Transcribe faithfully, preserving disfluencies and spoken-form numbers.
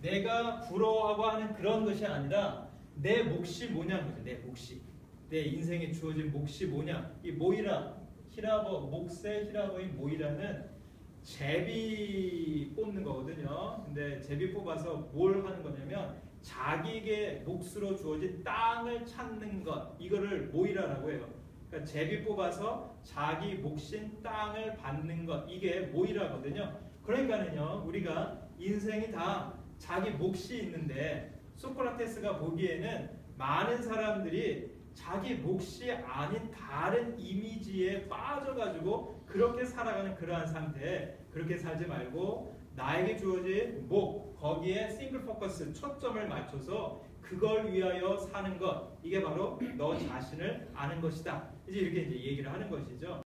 내가 부러워하고 하는 그런 것이 아니라 내 몫이 뭐냐는 거죠. 내 몫이. 내 인생에 주어진 몫이 뭐냐. 이 모이라, 히라버, 몫의 히라버인 모이라는 제비 뽑는 거거든요. 근데 제비 뽑아서 뭘 하는 거냐면 자기에게 몫으로 주어진 땅을 찾는 것, 이거를 모이라라고 해요. 그러니까 제비 뽑아서 자기 몫인 땅을 받는 것, 이게 모이라거든요. 그러니까는요, 우리가 인생이 다 자기 몫이 있는데 소크라테스가 보기에는 많은 사람들이 자기 몫이 아닌 다른 이미지에 빠져가지고 그렇게 살아가는 그러한 상태에 그렇게 살지 말고 나에게 주어진 목, 거기에 싱글 포커스, 초점을 맞춰서 그걸 위하여 사는 것, 이게 바로 너 자신을 아는 것이다. 이제 이렇게 이제 얘기를 하는 것이죠.